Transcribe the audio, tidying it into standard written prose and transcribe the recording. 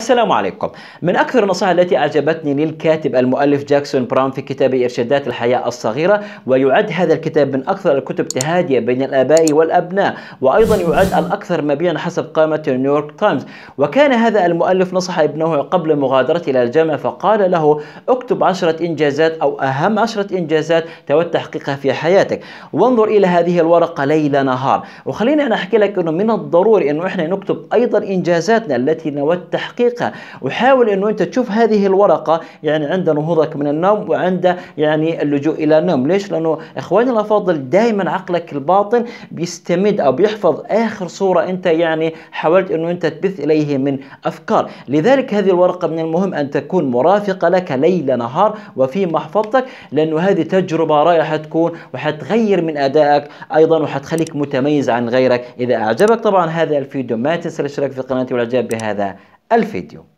السلام عليكم. من أكثر النصائح التي أعجبتني للكاتب المؤلف جاكسون براون في كتابه إرشادات الحياة الصغيرة، ويعد هذا الكتاب من أكثر الكتب تهادية بين الآباء والأبناء، وأيضا يعد الأكثر مبيعا حسب قائمة نيويورك تايمز. وكان هذا المؤلف نصح ابنه قبل مغادرته إلى الجامعة فقال له: اكتب 10 إنجازات أو أهم 10 إنجازات تود تحقيقها في حياتك، وانظر إلى هذه الورقة ليل نهار. وخليني أنا أحكي لك أنه من الضروري أنه إحنا نكتب أيضا إنجازاتنا التي نود تحقيقها، وحاول انه انت تشوف هذه الورقه عند نهوضك من النوم وعند اللجوء الى النوم. ليش؟ لانه اخواني الافاضل دائما عقلك الباطن بيستمد او بيحفظ اخر صوره انت حاولت انه انت تبث اليه من افكار. لذلك هذه الورقه من المهم ان تكون مرافقه لك ليل نهار وفي محفظتك، لانه هذه تجربه رائعه تكون وحتغير من ادائك ايضا وحتخليك متميز عن غيرك. اذا اعجبك طبعا هذا الفيديو ما تنسى الاشتراك في قناتي والاعجاب بهذا الفيديو.